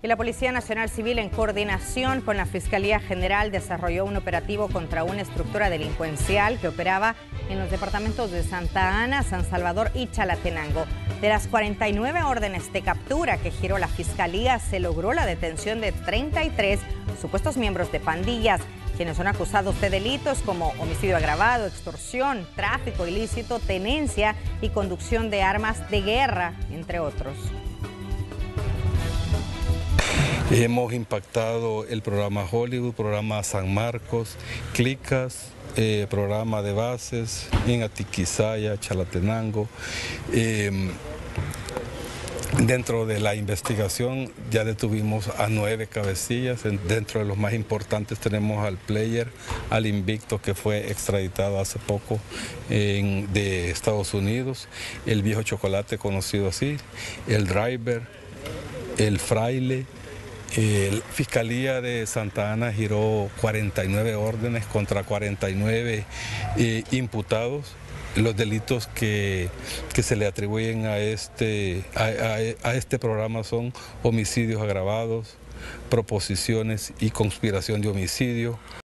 Y la Policía Nacional Civil, en coordinación con la Fiscalía General, desarrolló un operativo contra una estructura delincuencial que operaba en los departamentos de Santa Ana, San Salvador y Chalatenango. De las 49 órdenes de captura que giró la Fiscalía, se logró la detención de 33 supuestos miembros de pandillas, quienes son acusados de delitos como homicidio agravado, extorsión, tráfico ilícito, tenencia y conducción de armas de guerra, entre otros. Hemos impactado el programa Hollywood, programa San Marcos, Clicas, programa de bases en Atiquizaya, Chalatenango. Dentro de la investigación ya detuvimos a 9 cabecillas. Dentro de los más importantes tenemos al player, al invicto, que fue extraditado hace poco de Estados Unidos, el viejo chocolate conocido así, el driver, el fraile. La Fiscalía de Santa Ana giró 49 órdenes contra 49 imputados. Los delitos que se le atribuyen a este programa son homicidios agravados, proposiciones y conspiración de homicidio.